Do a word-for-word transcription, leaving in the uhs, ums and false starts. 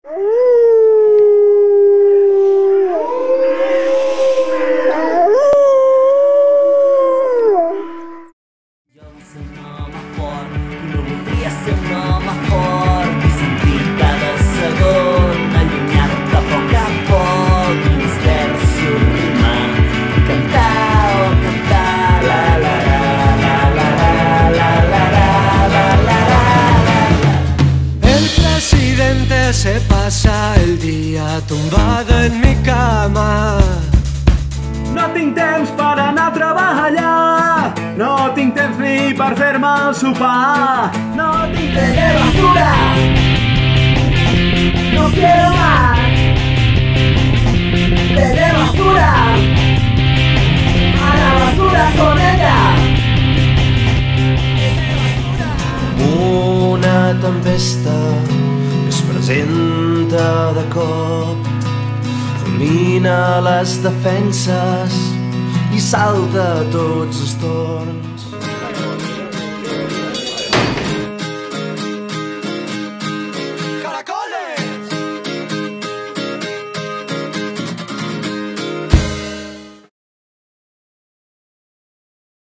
Se pasa el día tumbado en mi cama. No tinc temps per anar a treballar, no tinc temps ni per fer-me el sopar. No tinc telebasura, no quiero más. Telebasura, a la basura con ella. Una tempesta es presenta de cop, fulmina les defenses i salta a tots els torns.